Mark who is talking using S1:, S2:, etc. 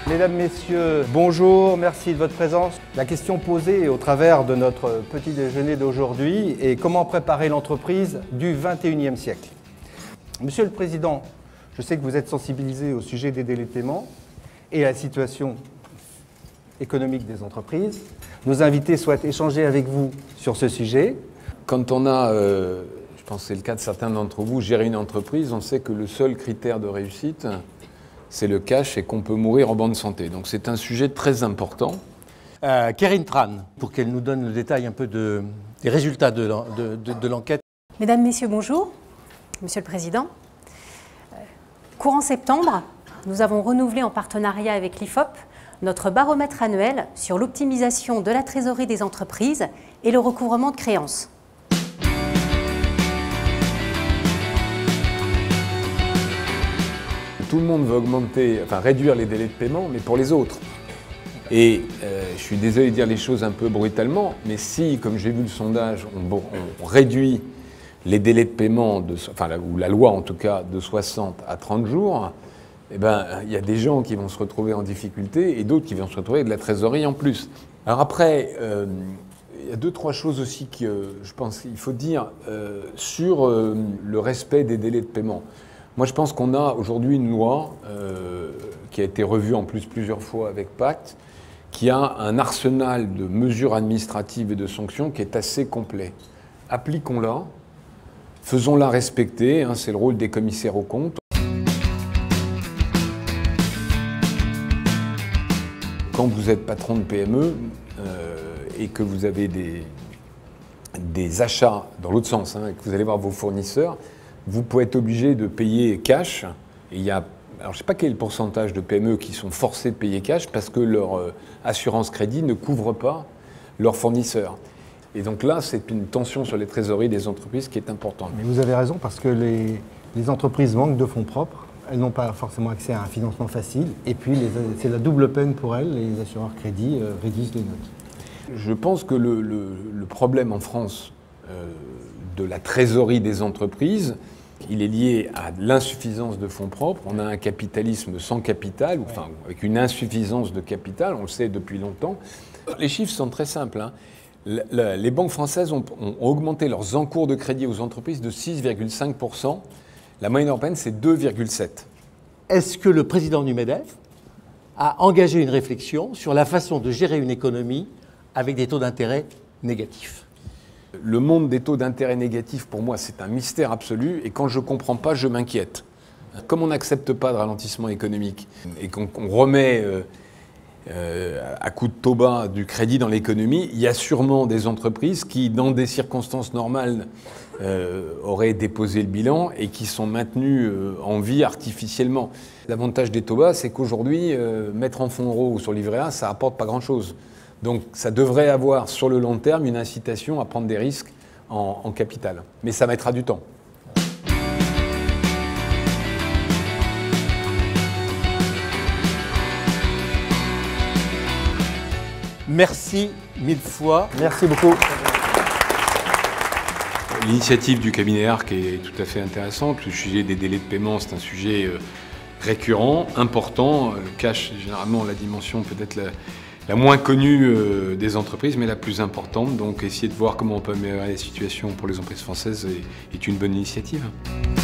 S1: Mesdames, Messieurs, bonjour, merci de votre présence. La question posée au travers de notre petit déjeuner d'aujourd'hui est comment préparer l'entreprise du XXIe siècle. Monsieur le Président, je sais que vous êtes sensibilisé au sujet des délais de paiement et à la situation économique des entreprises. Nos invités souhaitent échanger avec vous sur ce sujet.
S2: Quand on a, je pense que c'est le cas de certains d'entre vous, géré une entreprise, on sait que le seul critère de réussite, c'est le cash et qu'on peut mourir en bonne santé. Donc c'est un sujet très important.
S1: Kérine Tran, pour qu'elle nous donne le détail un peu des résultats de l'enquête.
S3: Mesdames, Messieurs, bonjour. Monsieur le Président. Courant septembre, nous avons renouvelé en partenariat avec l'IFOP notre baromètre annuel sur l'optimisation de la trésorerie des entreprises et le recouvrement de créances.
S2: Tout le monde veut réduire les délais de paiement, mais pour les autres. Et je suis désolé de dire les choses un peu brutalement, mais si, comme j'ai vu le sondage, on réduit les délais de paiement, ou la loi en tout cas, de 60 à 30 jours, eh ben, il y a des gens qui vont se retrouver en difficulté et d'autres qui vont se retrouver avec de la trésorerie en plus. Alors après, il y a deux, trois choses aussi que je pense qu'il faut dire sur le respect des délais de paiement. Moi, je pense qu'on a aujourd'hui une loi qui a été revue en plus plusieurs fois avec Pacte, qui a un arsenal de mesures administratives et de sanctions qui est assez complet. Appliquons-la, faisons-la respecter, hein, c'est le rôle des commissaires aux comptes. Quand vous êtes patron de PME et que vous avez des achats dans l'autre sens, hein, et que vous allez voir vos fournisseurs, vous pouvez être obligé de payer cash. Et il y a, alors je ne sais pas quel est le pourcentage de PME qui sont forcés de payer cash parce que leur assurance crédit ne couvre pas leurs fournisseurs. Et donc là, c'est une tension sur les trésoreries des entreprises qui est importante.
S1: Mais vous avez raison, parce que les entreprises manquent de fonds propres. Elles n'ont pas forcément accès à un financement facile. Et puis, c'est la double peine pour elles. Les assureurs crédit réduisent les notes.
S2: Je pense que le problème en France de la trésorerie des entreprises, il est lié à l'insuffisance de fonds propres. On a un capitalisme sans capital, enfin avec une insuffisance de capital, on le sait depuis longtemps. Les chiffres sont très simples, hein. Les banques françaises ont augmenté leurs encours de crédit aux entreprises de 6,5%. La moyenne européenne, c'est 2,7%.
S4: Est-ce que le président du MEDEF a engagé une réflexion sur la façon de gérer une économie avec des taux d'intérêt négatifs ?
S2: Le monde des taux d'intérêt négatifs, pour moi, c'est un mystère absolu. Et quand je ne comprends pas, je m'inquiète. Comme on n'accepte pas de ralentissement économique et qu'on remet à coup de taux bas du crédit dans l'économie, il y a sûrement des entreprises qui, dans des circonstances normales, auraient déposé le bilan et qui sont maintenues en vie artificiellement. L'avantage des taux bas, c'est qu'aujourd'hui, mettre en fonds euros ou sur livret A, ça apporte pas grand-chose. Donc ça devrait avoir sur le long terme une incitation à prendre des risques en capital. Mais ça mettra du temps.
S4: Merci mille fois.
S1: Merci beaucoup.
S2: L'initiative du cabinet ARC est tout à fait intéressante. Le sujet des délais de paiement, c'est un sujet récurrent, important. Le cash, généralement, la dimension peut-être la moins connue des entreprises, mais la plus importante. Donc essayer de voir comment on peut améliorer la situation pour les entreprises françaises est une bonne initiative.